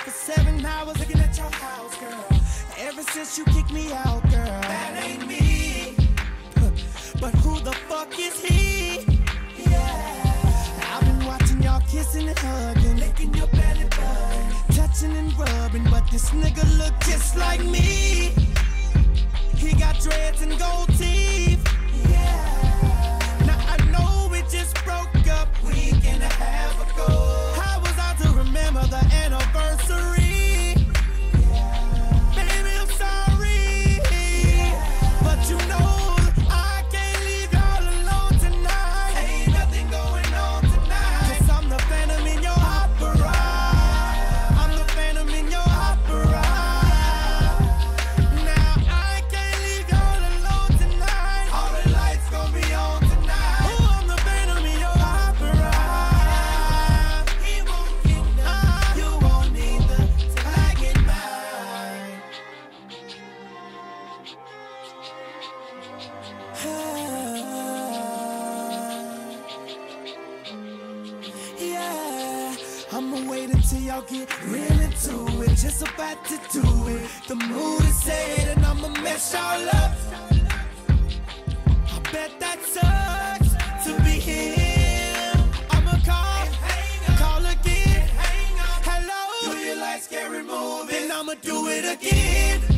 for 7 hours looking at your house, girl. Ever since you kicked me out, girl. That ain't me. But who the fuck is he? Yeah. I've been watching y'all kissing and hugging, licking your belly button, touching and rubbing, but this nigga look just like me. He got dreads and gold teeth. Yeah. Now I know we just broke up week and a half ago. How was I to remember the anniversary? Yeah. Baby, I'm sorry. Yeah. But you know get real into it, just about to do it. The mood is set and I'ma mess y'all up. I bet that sucks to be him. I'ma call again. Hello, do you like scary movies? Then I'ma do it again.